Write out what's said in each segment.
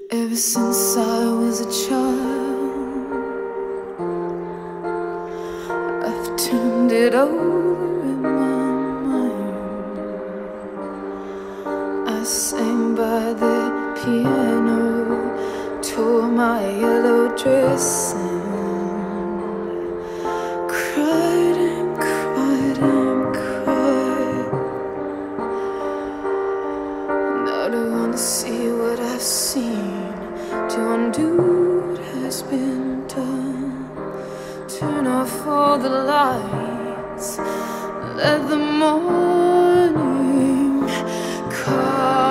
Ever since I was a child, I've turned it over in my mind. I sang by the piano, tore my yellow dress and cried and cried and cried. Now to wanna see what I've seen, to undo what has been done. Turn off all the lights, let the morning come.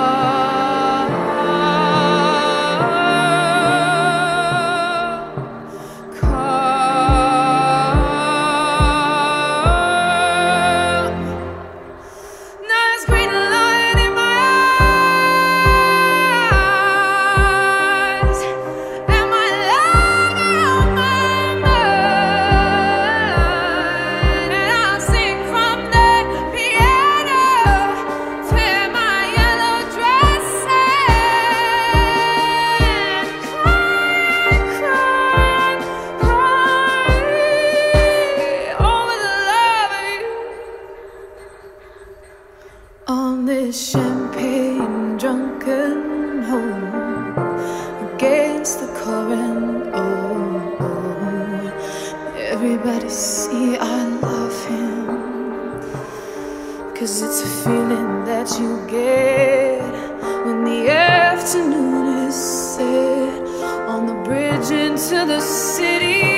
On this champagne drunken home, against the current, oh, oh. Everybody see I love him, 'cause it's a feeling that you get when the afternoon is set on the bridge into the city.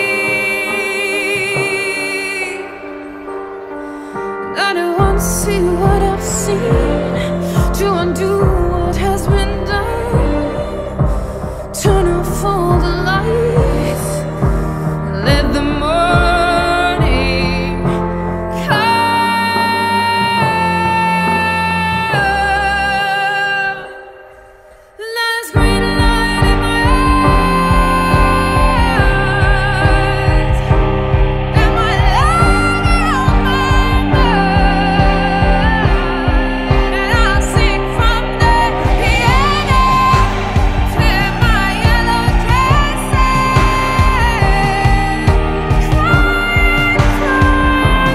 And I don't want to see what I've seen, to undo what has been done. Turn off all the lights, let the morning come. Last green light in my eyes, and my love on my mind. And I'll sing from the piano, clear my yellow dress and cry, cry,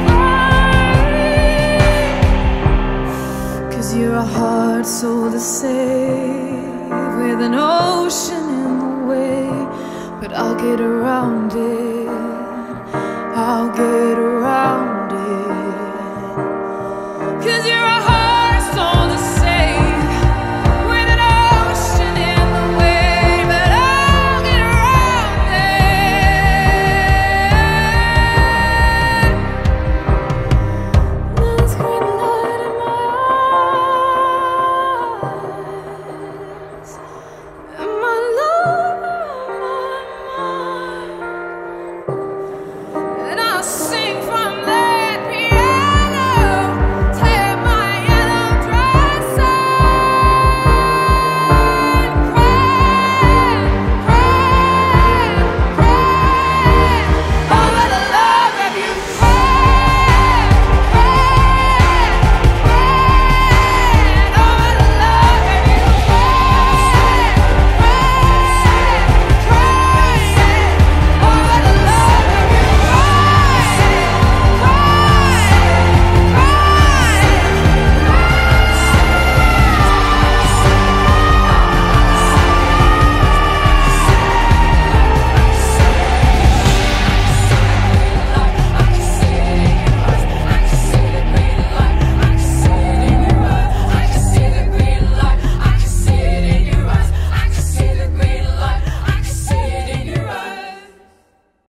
cry. 'Cause you're a hard soul to save, with an ocean in the way, but I'll get around it.